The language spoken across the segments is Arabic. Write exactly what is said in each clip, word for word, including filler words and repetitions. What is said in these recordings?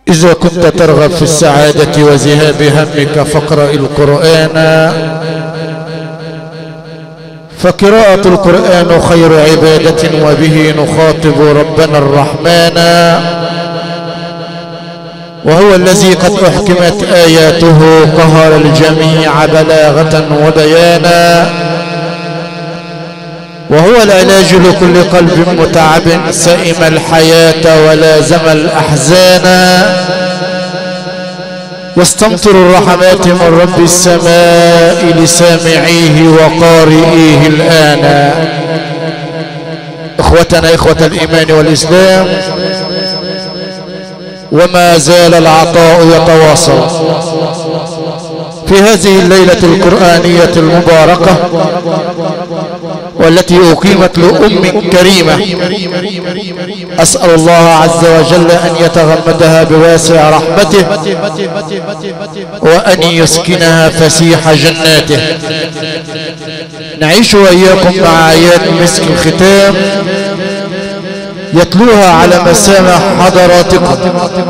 إذا كنت ترغب في السعادة وذهاب همك فاقرأ القرآن، فقراءة القرآن خير عبادة وبه نخاطب ربنا الرحمن، وهو الذي قد أحكمت آياته قهر الجميع بلاغة وبيانا، وهو العلاج لكل قلب متعب سئم الحياة ولازم الأحزان، يستمطر الرحمات من رب السماء لسامعيه وقارئيه الآن. إخوتنا إخوة الإيمان والإسلام، وما زال العطاء يتواصل في هذه الليلة القرآنية المباركة، والتي أقيمت لأم كريمة. أسأل الله عز وجل أن يتغمدها بواسع رحمته، وأن يسكنها فسيح جناته. نعيش وإياكم مع آيات مسك الختام يتلوها على مسامع حضراتكم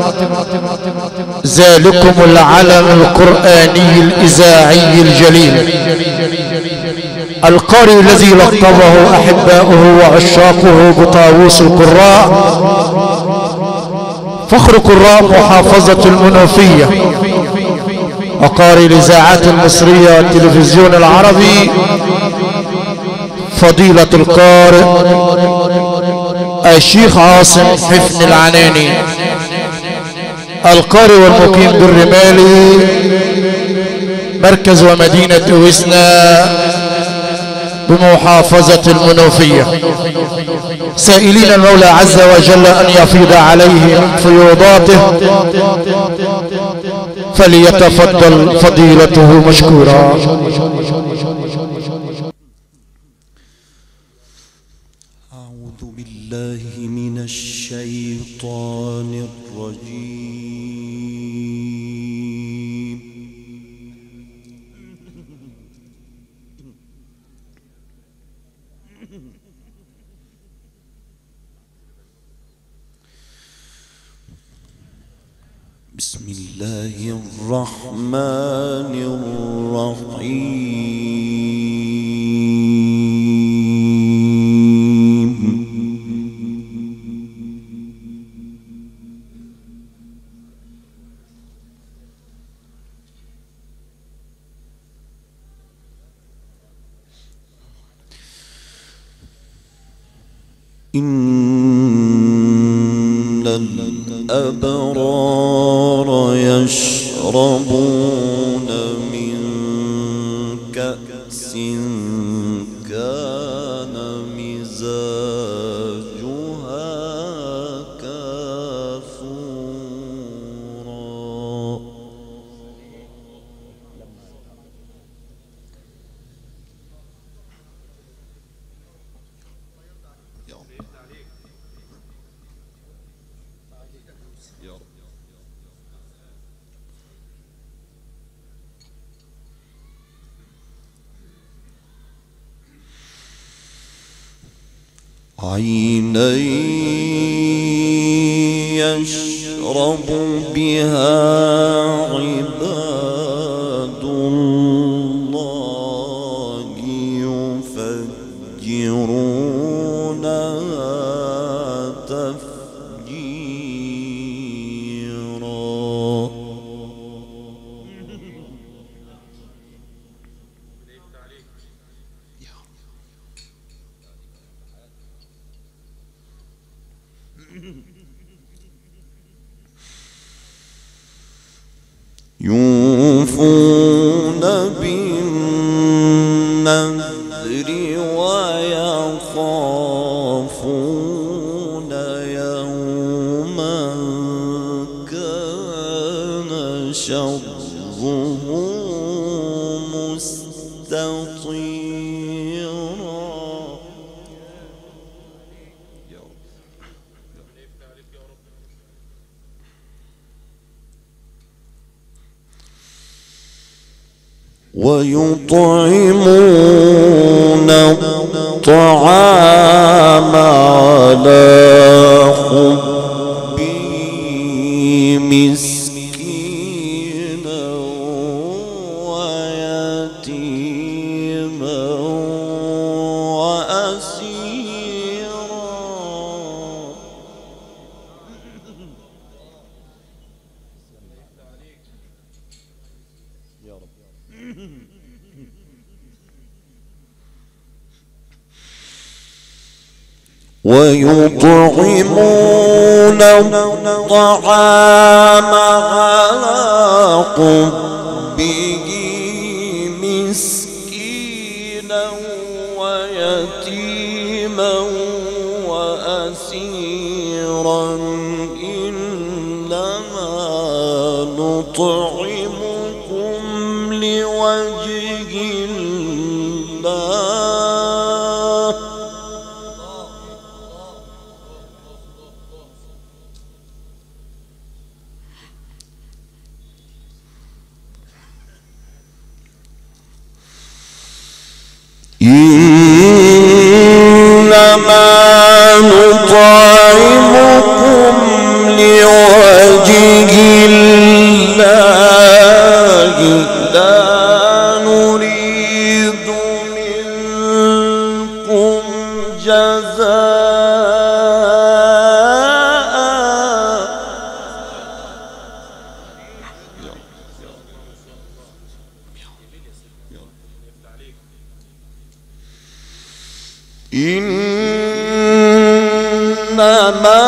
ذلكم العلم القرآني الإذاعي الجليل، القارئ الذي لقبه أحباؤه وعشاقه بطاووس القراء، فخر قراء محافظة المنوفية، وقارئ الإذاعات المصرية والتلفزيون العربي، فضيلة القارئ الشيخ عاصم حفن العناني، القارئ والمقيم بالرمالي مركز ومدينة وسنا بمحافظة المنوفية، سائلين المولى عز وجل أن يفيض عليه من فيوضاته، فليتفضل فضيلته مشكورا. أعوذ بالله من الشيطان الرجيم. بسم الله الرحمن الرحيم. إن الأبرار يشربون من كأس كان مزاجها كافورا. عينا يشرب بها عباد الله يفجرونها تفجيرا. يوفون بالنذر ويخافون يوما كان شره مستطيرا. ويطعمون الطعام على حبه مسكينا ويطعمون الطعام على حبه مسكينا ويتيما وأسيرا إنما نطعمكم لوجه الله إنما نطعمكم لوجه الله لا نريد منكم جزاء إنما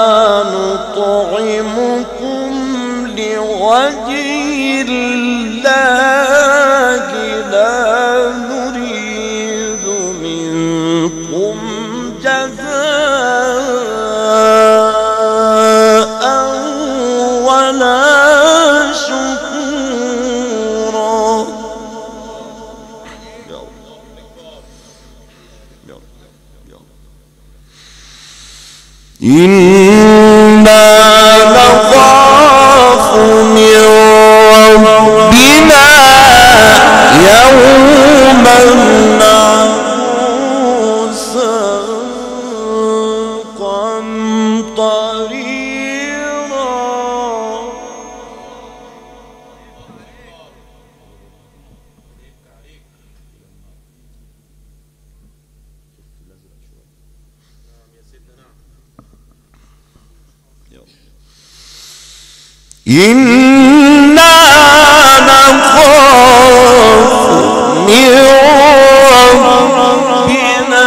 نطعمكم لوجه الله لا نريد منكم جزاء ولا شكورا إنا نخاف من ربنا يوما عبوسا قمطريرا إنا نخاف من ربنا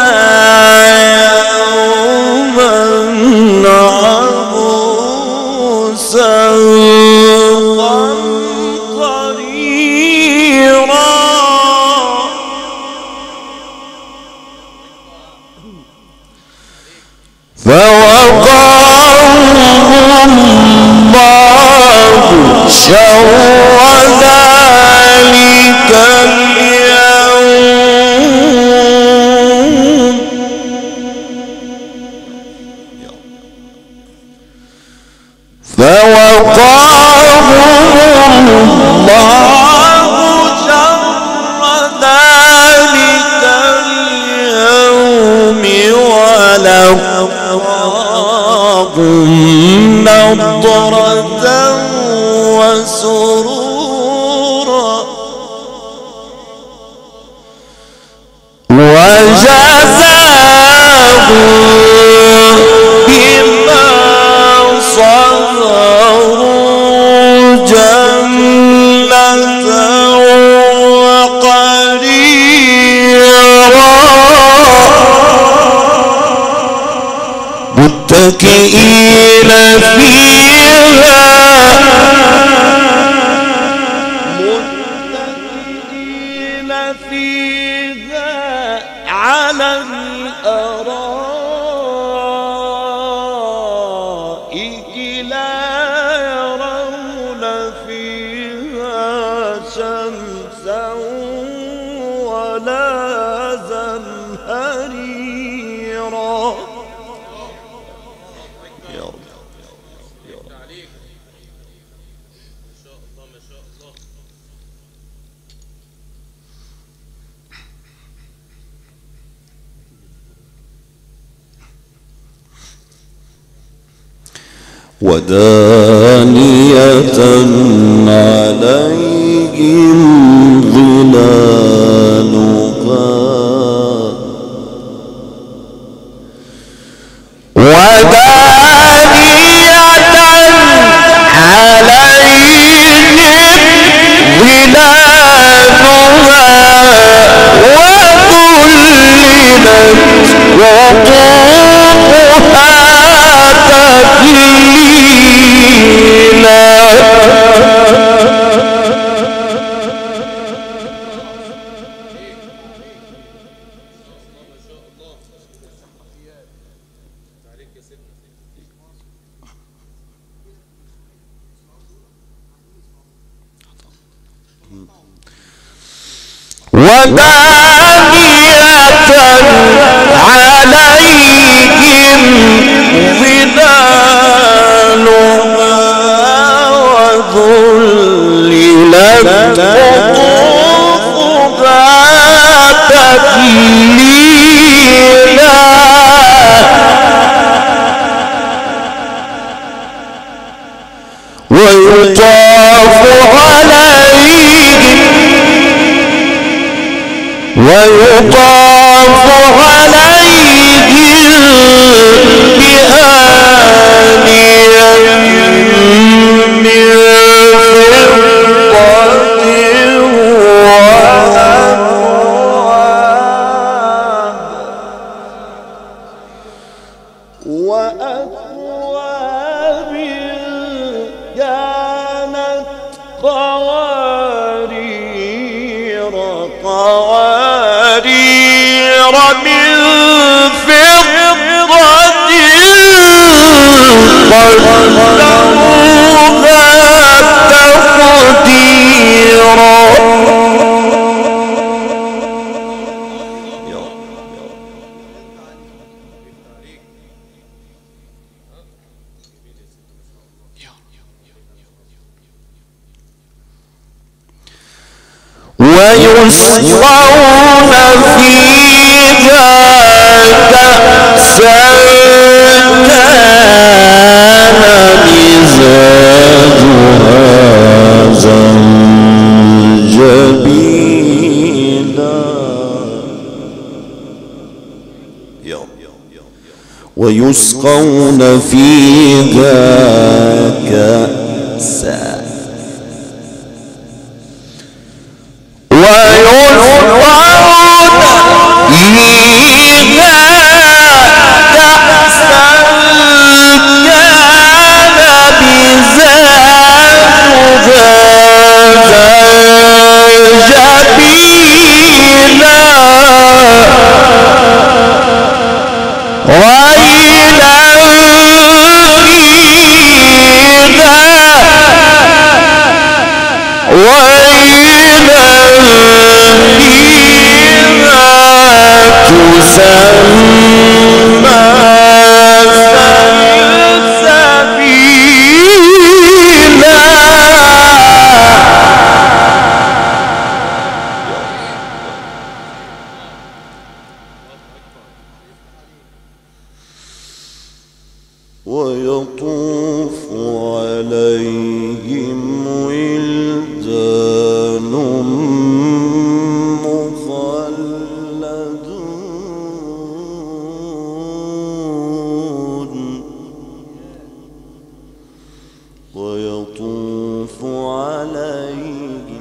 يوما عبوسا قمطريرا فوقاهم الله شر ذلك اليوم فوقاهم الله شر ذلك اليوم ولقاهم نضرة وسرورا وجزاهم بما صبروا جنة وقريرا متكئين فيها متكئين فيها على الأرائك لا يرون فيها شمسا ولا زمهريرا ودانية عليهم ظلالها ودانية عليهم ظلالها وذللت قطوفها ودانية عليهم ظلالها وذللت قطوفها تذليلا ويطاف عليهم ويطاف عليهم بآنية من فضة وأكواب كانت قوارير قوارير من فضة قدروها تقديرا. ويسقون فيها كأسا كان مزاجها زنجبيلا. ويسقون فيها كأسا ويطوف عليهم ولدان مخلدون ويطوف عليهم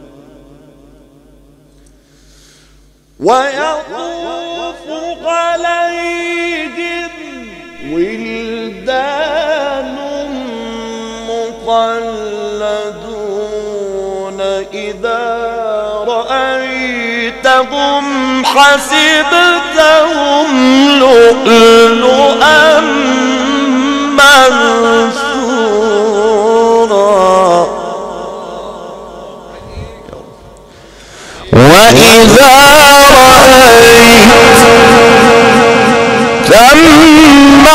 ويطوف عليهم ولدان مخلدون إذا رأيتهم حسبتهم لؤلؤا منثورا وإذا رأيت ثم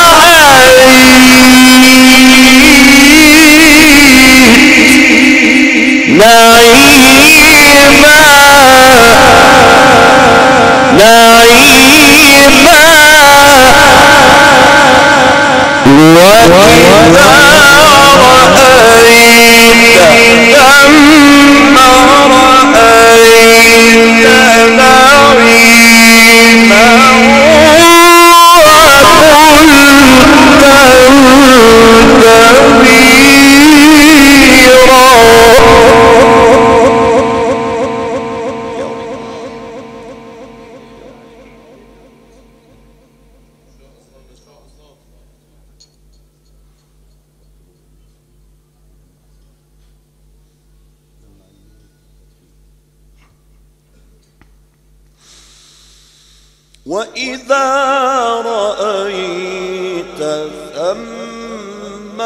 نعيما نعيما وإذا رأيت ثم رأيت نعيما وإذا رأيت ثم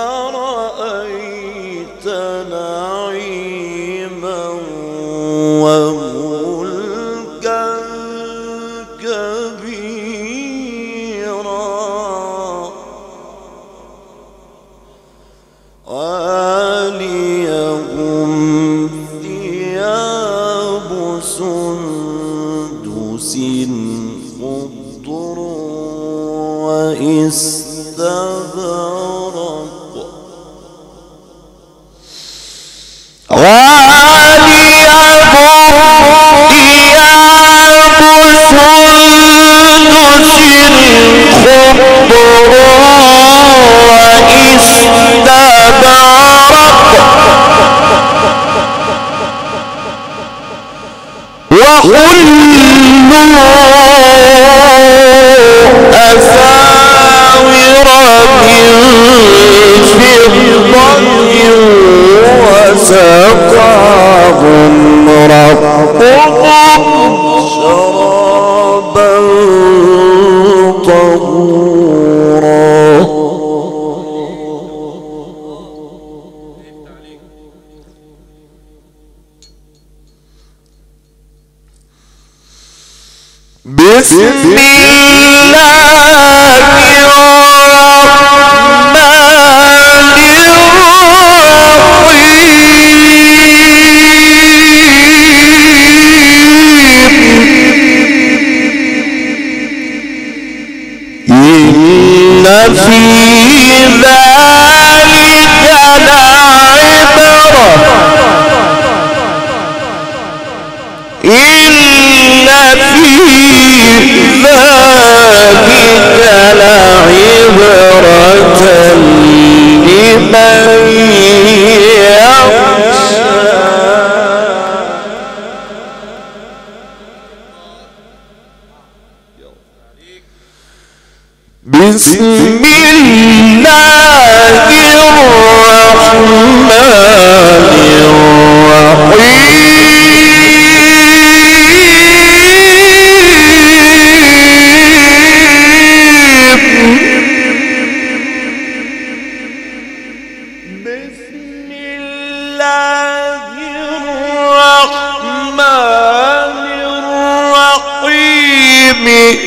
رأيت نعيما وملكا عاليهم ثياب سندس خضر واستبرق وسقاهم ربهم شرابا طهورا بسم الله بسم الله الرحمن الرحيم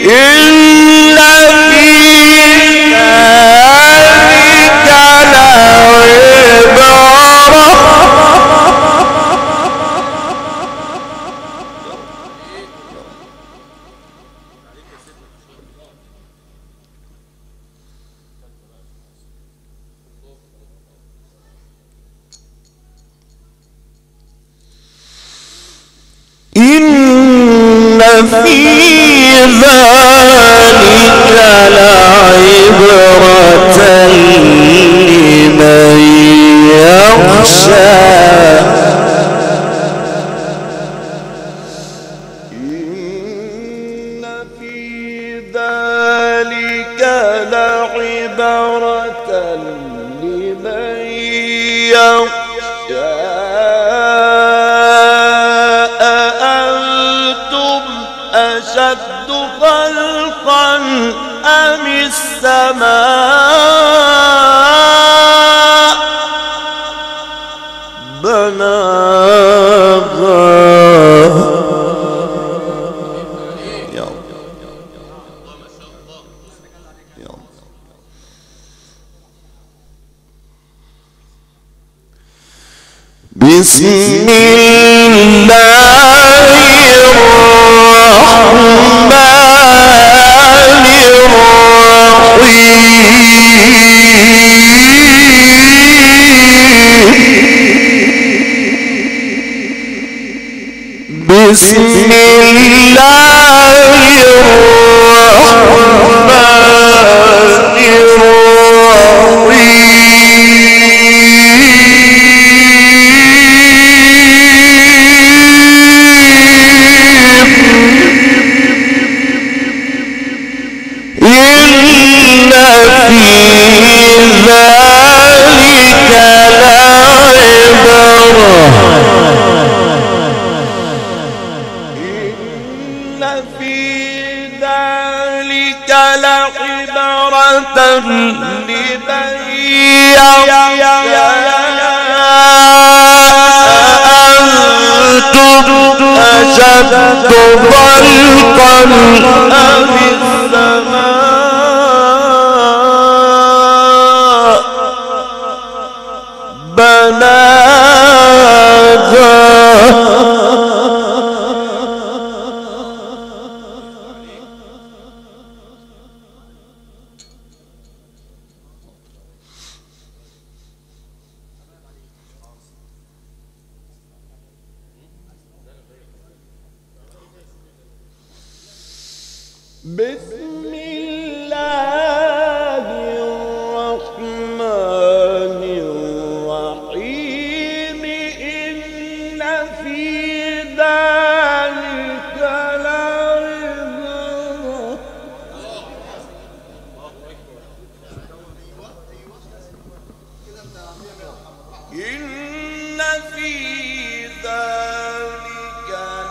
إن في ذلك لعبرة لمن يخشى إن في ذلك لعبرة لمن يخشى أشد خلقا أم السماء بناها بسم الله الرحمن الرحيم بسم الله الرحمن الرحيم أنتم أشد خلقا أم السماء. بسم الله الرحمن الرحيم إن في ذلك لعبرة إن في ذلك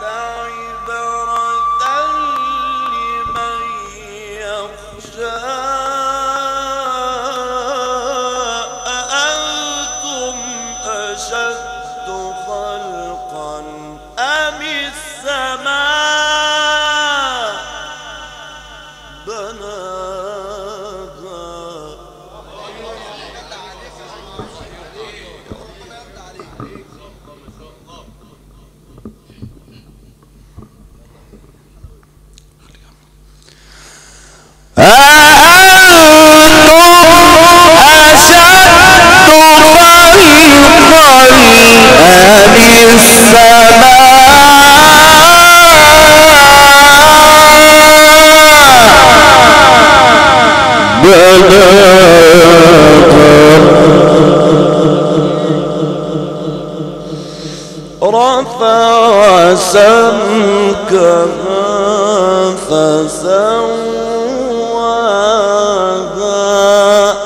لعبرة لمن يخشى أأنتم أشد خلقا أم السماء بناها رفع سمكها فسواها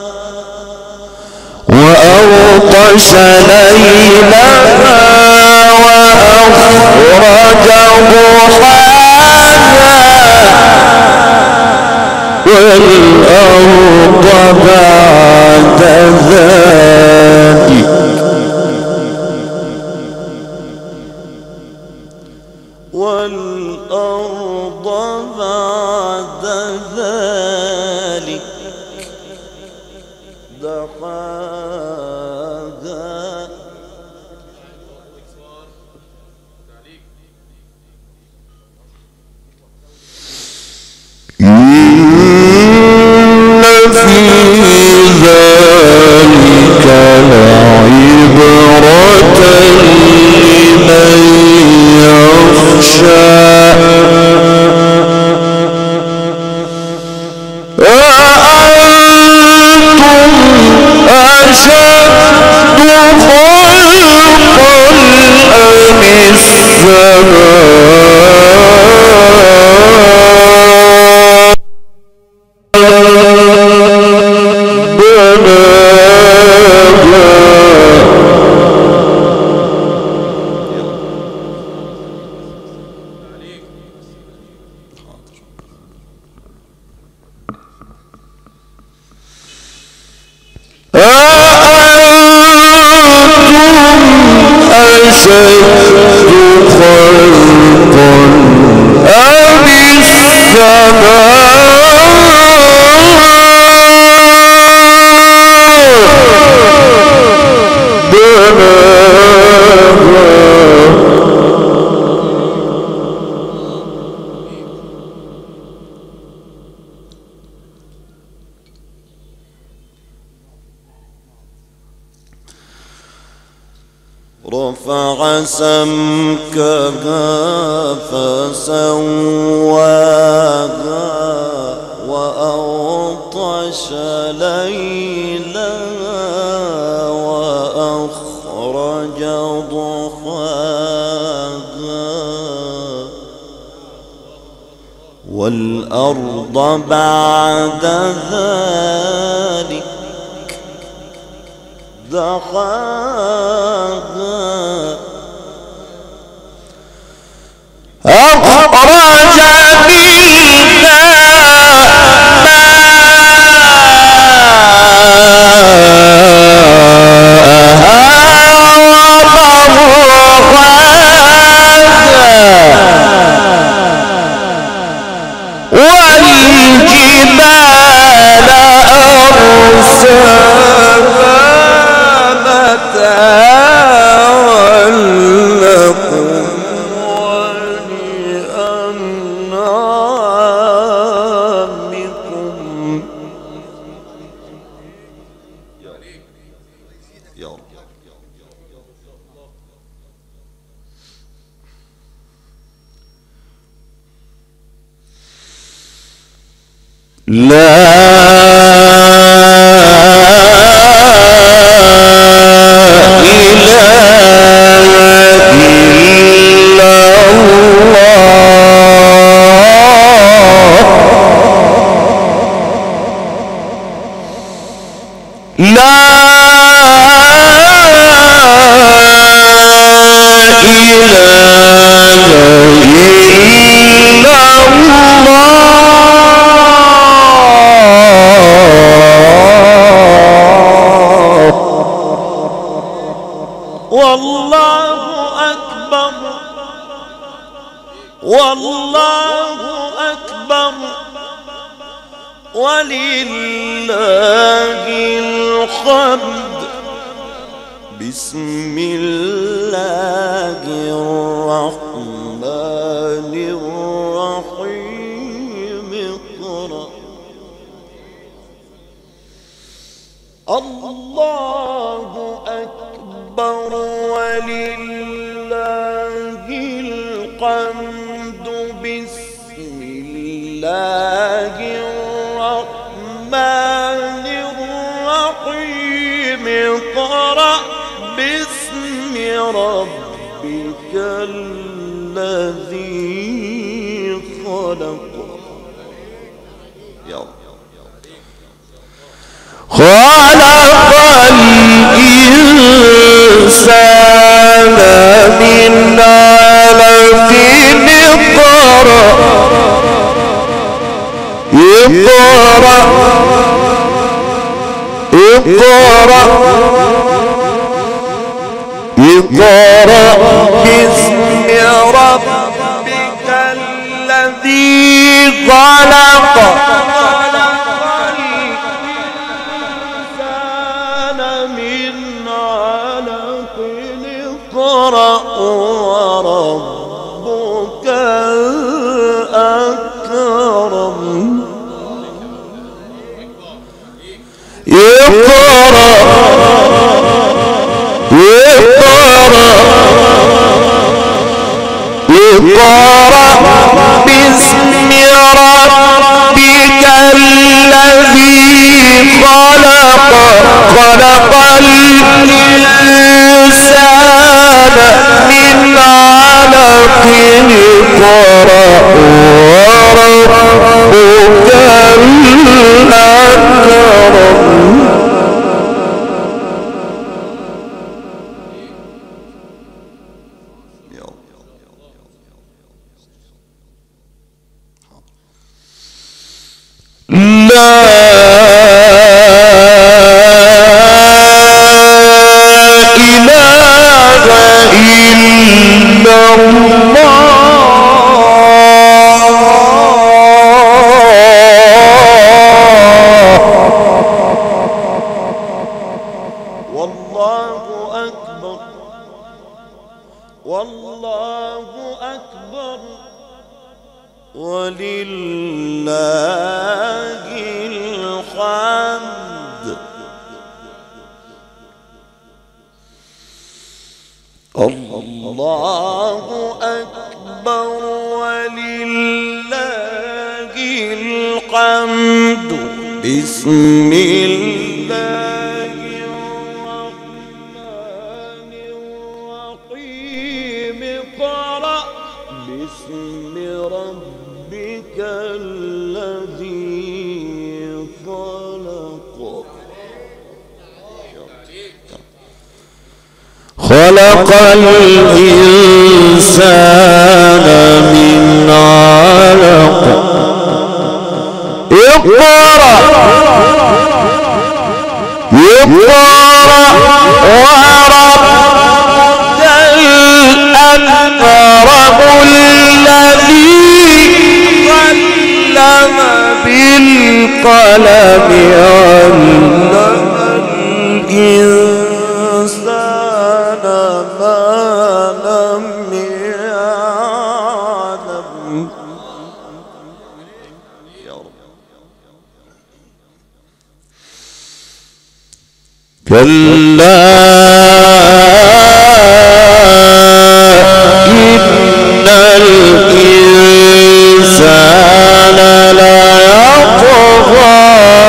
وأغطش ليلها وأخرج ضحاها والأرض بعد ذلك والأرض بعد ذلك دحاها إن في ذلك لعبرة لمن يخشى أأنتم أشد خلقا أم السماء رفع سمكها فسواها وأغطش ليلها وأخرج ضحاها والأرض بعد ذلك دحاها أخرج منها والجبال أرساها متاعا يا رب. لا والله أكبر ولله الحمد. بسم الله الرحمن الرحيم. اقرأ. الله أكبر ولله الحمد. بسم الله الرحمن الرحيم. اقرأ باسم ربك الذي خلق. خلق الإنسان من علق. اقرأ اقرأ اقرأ اقرأ باسم ربك الذي خلق. خلق الإنسان من علق. اقرأ وربك الأكرم. اقرأ اقرأ اقرأ باسم ربك الذي خلق. خلق الإنسان من علق. اقرأ وربك الأكرم. والله أكبر ولله الحمد. الله أكبر ولله الحمد. بسم الله باسم ربك الذي خلق. خلق الإنسان من علق. اقرأ اقرأ وربك الأكرم الذي علم بالقلم. علم الإنسان ما لم يعلم. يا رب. كلا إن الإنسان ليطغى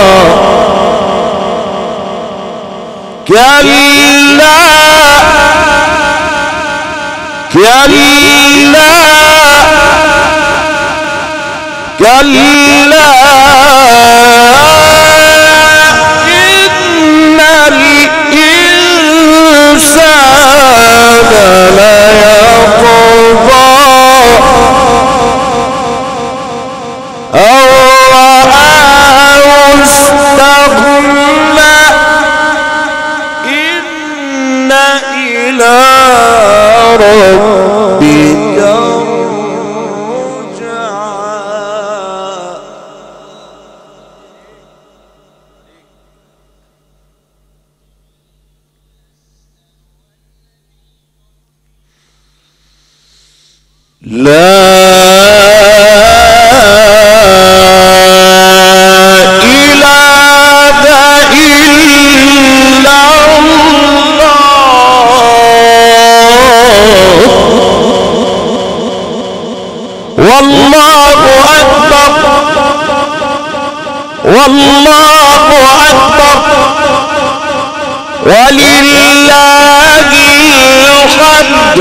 كلا كلا كلا إن الإنسان ليطغى أن رآه استغنى إن إلى ربك لا إله إلا الله والله أكبر والله أكبر ولله الحمد.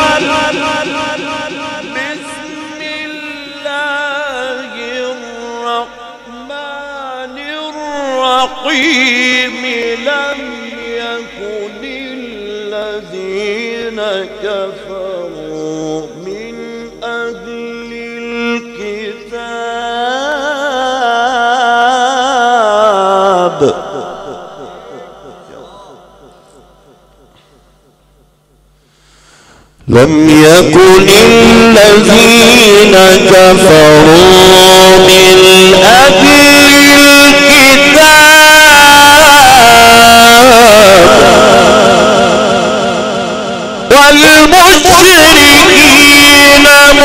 لم يكن الذين كفروا من أهل الكتاب لم يكن الذين كفروا من أهل والمشركين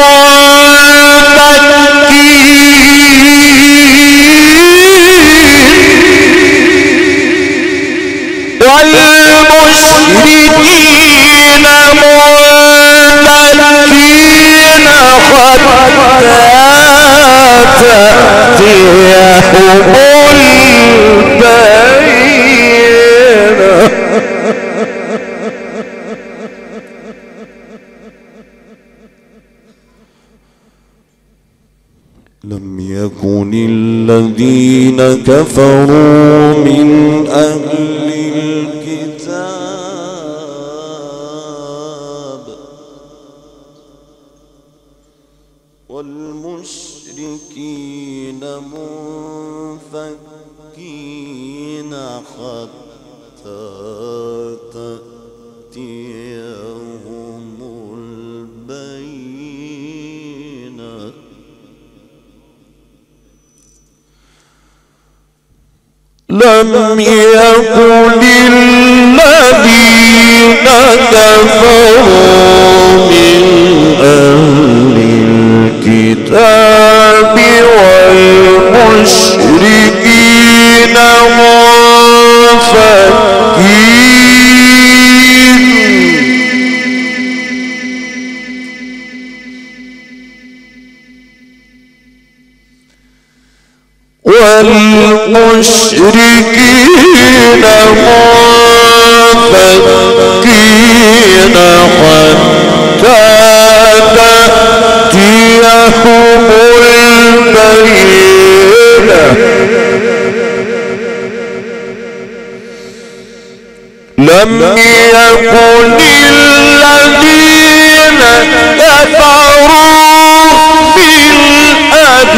منفكين والمشركين منفكين حتى تأتيهم البينة. لم يكن الذين كفروا من أهل الكتاب والمشركين منفكين حتى تأتيهم البينة. لم يكن الذين كفروا من أهل الكتاب والمشركين منفكين والمشركين منفكين حتى تأتيهم البينة. لم يكن الذين كفروا من أهل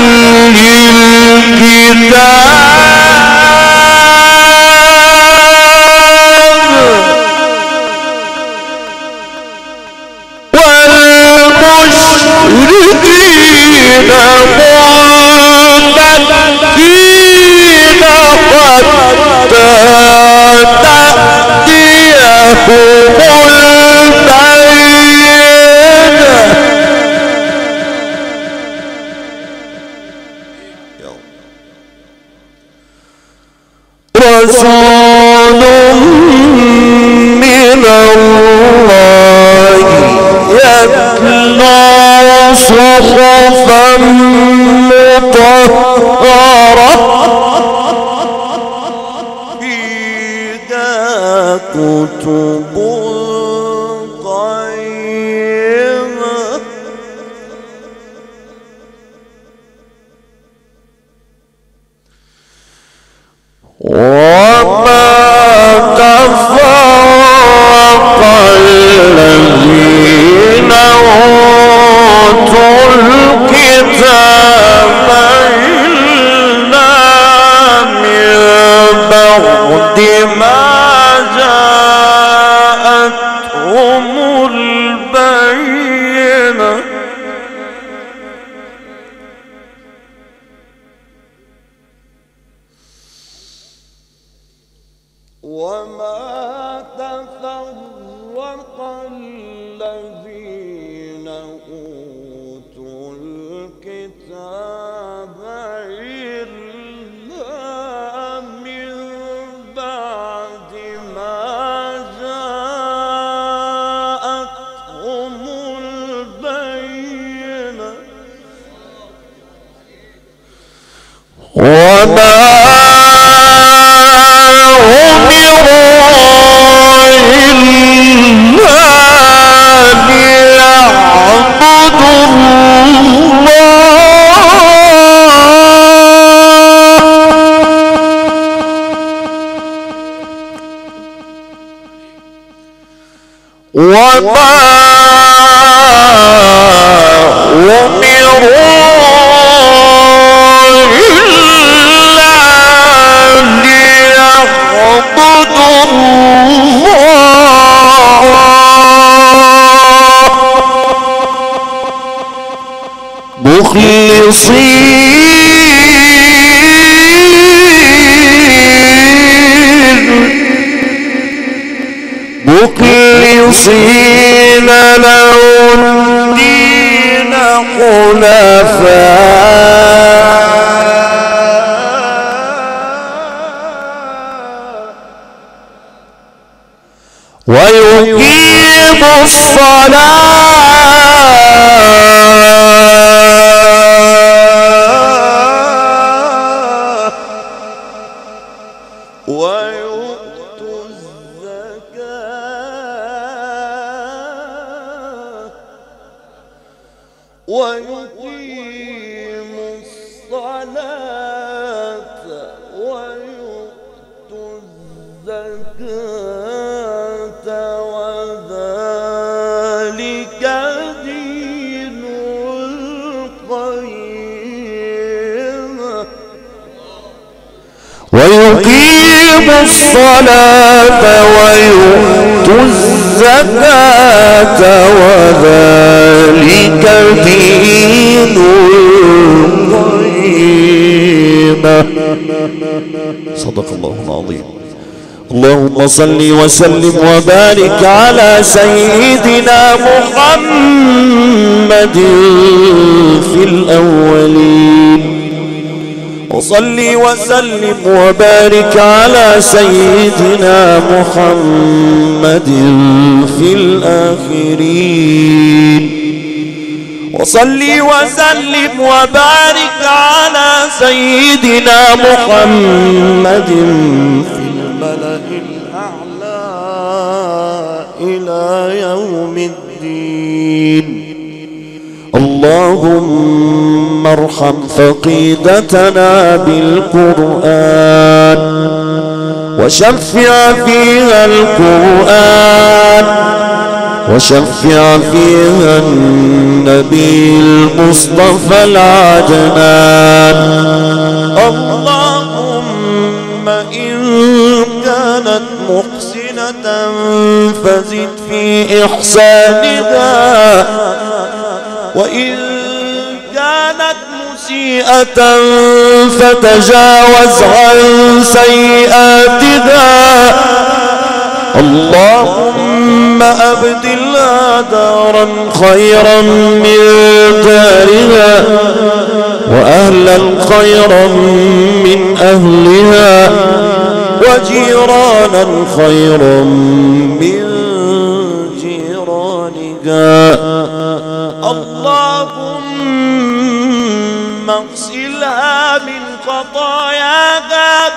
والمشركين منفكين حتى تأتيهم البينة. صحفا مطهرة فيها كتب قيمة وما تفرق الذين أوتوا الكتاب إلا من بعد ما جاءتهم البينة وما تفرق الذين أوتوا الكتاب إلا من بعد ما جاءتهم البينة وما وما أمروا إلا ليعبدوا الله مخلصين مخلصين له الدين حنفاء ويقيم الصلاة ويؤتوا الزكاة ويقيم الصلاة ويؤتوا الزكاة وذلك دين القيمة ويقيم الصلاة ويؤتوا الزكاة وذلك دين القيمة. صدق الله العظيم. اللهم صل وسلم وبارك على سيدنا محمد في الأولين وصل وسلم وبارك على سيدنا محمد في الآخرين وصل وسلم وبارك على سيدنا محمد في الملأ الأعلى إلى يوم الدين. اللهم ارحم فقيدتنا بالقرآن وشفع فيها القرآن وشفع فيها النبي المصطفى العدنان. اللهم إن كانت محسنة فزد في إحسانها وإن كانت مسيئة فتجاوز عن سيئاتها. اللهم أبدلها دارا خيرا من دارها وأهلا خيرا من أهلها وجيرانا خيرا من جيرانها. اللهم خطاياها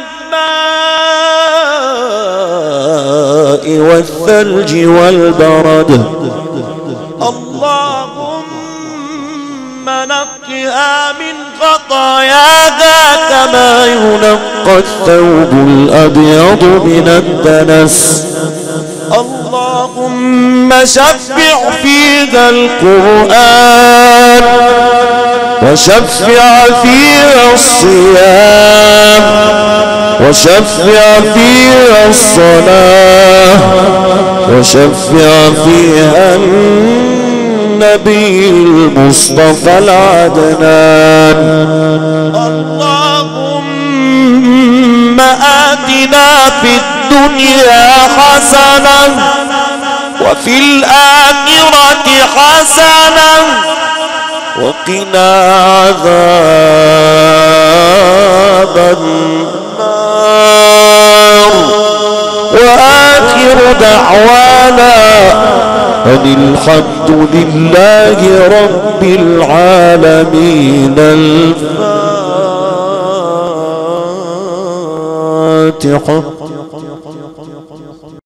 بالماء والثلج والبرد. اللهم نقها من خطاياها كما ينقى الثوب الأبيض من الدنس. اللهم شفع فيها القرآن وشفع فيها الصيام وشفع فيها الصلاة وشفع فيها النبي المصطفى العدنان. اللهم آتنا في الدنيا حسنة وفي الآخرة حسنة وقنا عذاب النار. وآخر دعوانا أن الحمد لله رب العالمين. الفاتحة.